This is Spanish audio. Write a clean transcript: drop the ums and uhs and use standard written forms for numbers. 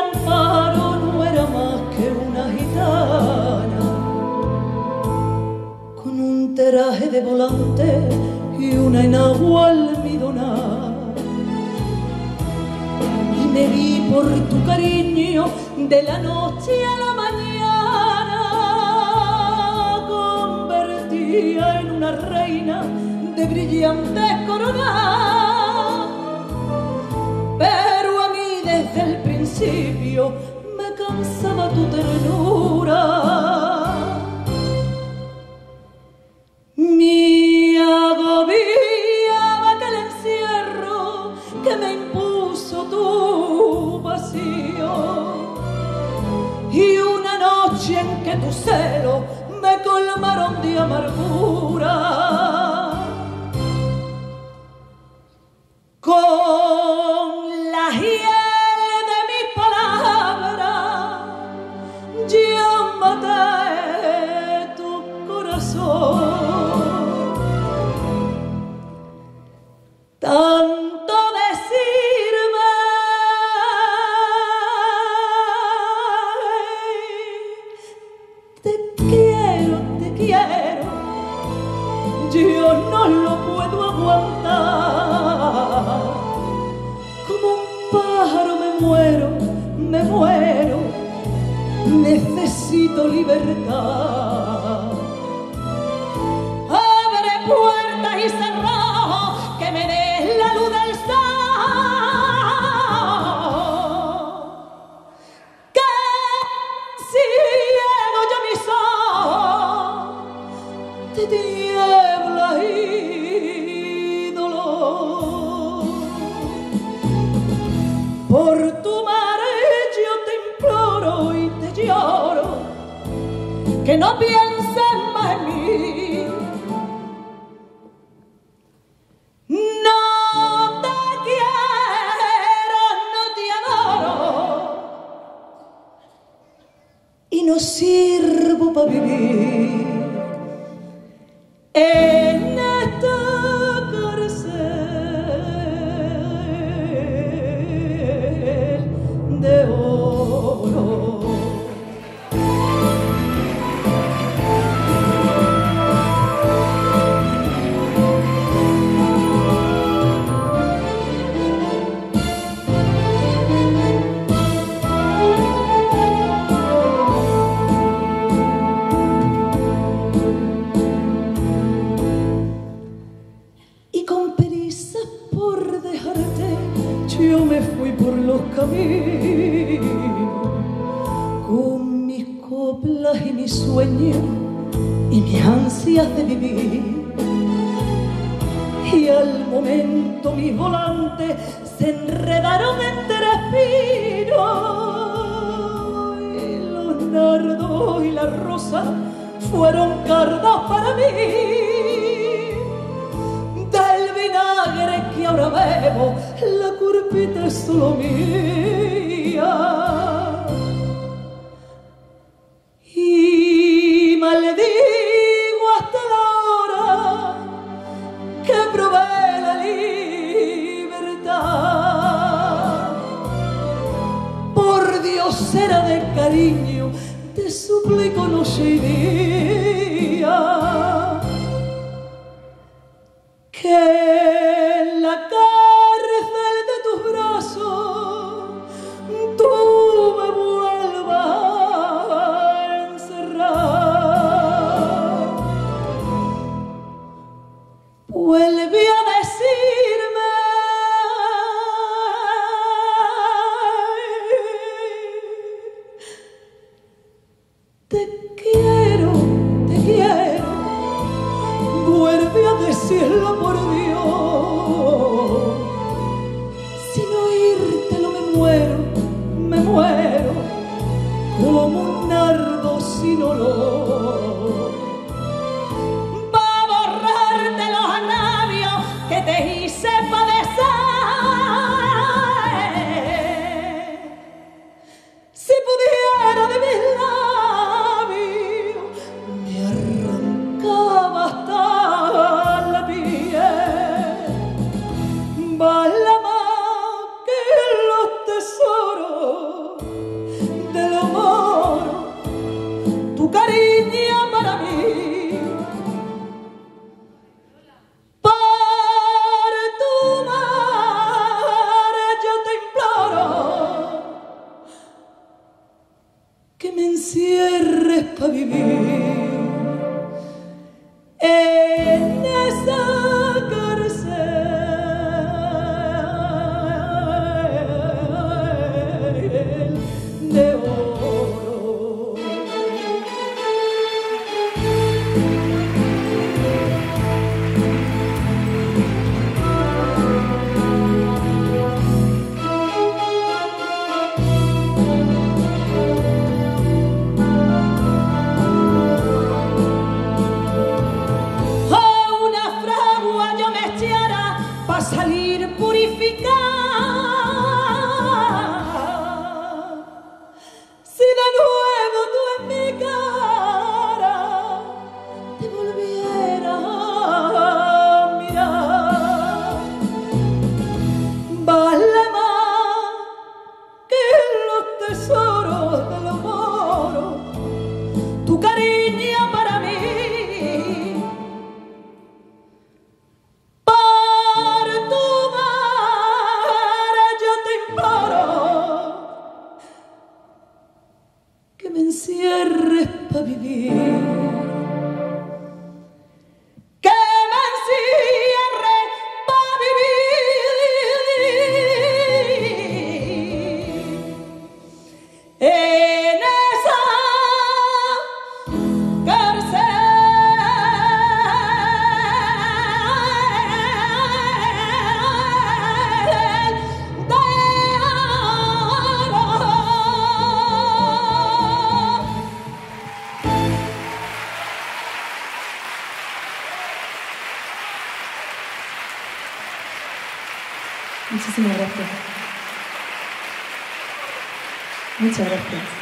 Amparo no era más que una gitana con un traje de volante y una enagua almidonada. Y me vi por tu cariño de la noche a la mañana, convertida en una reina de brillantes coronas. Pero a mí desde el principio me cansaba tu ternura. Me agobiaba aquel encierro que me impuso tu vacío, y una noche en que tu celo me colmaron de amargura. Con la hiel de mis palabras yo maté tu corazón. Tanto decirme te quiero, yo no lo puedo aguantar. Como un pájaro me muero, necesito libertad. Abre puertas y cerrojos que me des la luz del sol, que ciego yo mis ojos de tinieblas y dolor. Por tu madre yo te imploro y te lloro, que no pienses más en mí. No te quiero, no te adoro, y no sirvo para vivir en esta cárcel de oro. Y con prisa por dejarte yo me fui por los caminos, con mis coplas y mis sueños y mis ansias de vivir. Y al momento mis volantes se enredaron entre espinos, y los nardos y las rosas fueron cardos para mí. Del vinagre que ahora bebo, la curpita es solo mía. Y maldigo hasta la hora que probé la libertad. Por Dios, será de cariño, te suplico noche y día, que en la cárcel de tus brazos tú me vuelvas a encerrar. Vuelve a decirme te quiero, vuelve a decirlo por Dios. Sin oírtelo me muero como un nardo sin olor. Va a borrarte los agravios que te hice padecer. Si pudiera de mis labios me arrancaba hasta la piel. Vale más que los tesoros volviera a mirar. Vale más que los tesoros de los moros, tu cariño para mí. Por tu mar yo te imploro que me encierres para vivir. En esa cárcel de oro. Muchísimas gracias. Muchas gracias.